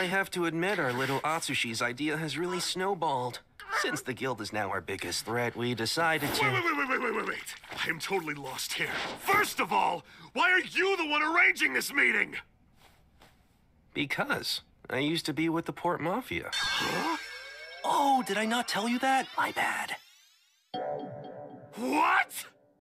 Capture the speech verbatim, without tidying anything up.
have to admit our little Atsushi's idea has really snowballed. Since the guild is now our biggest threat, we decided to... Wait, wait, wait, wait, wait, wait, wait. I am totally lost here. First of all, why are you the one arranging this meeting? Because I used to be with the Port Mafia. Huh? Oh, did I not tell you that? My bad. What?